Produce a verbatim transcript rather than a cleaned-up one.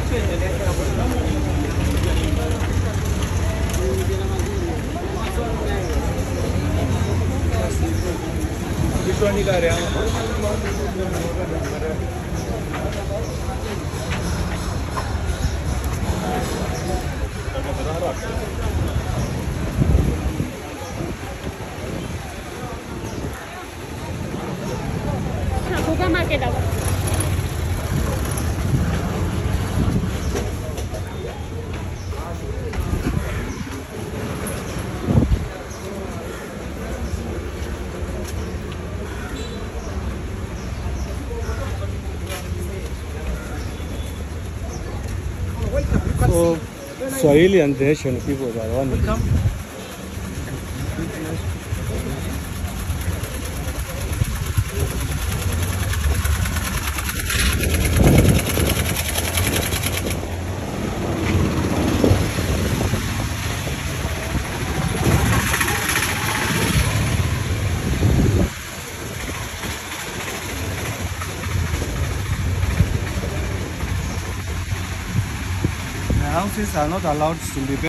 Which one you got? Market daw. So, Swahili and Asian people are one. Welcome. Houses are not allowed to be built.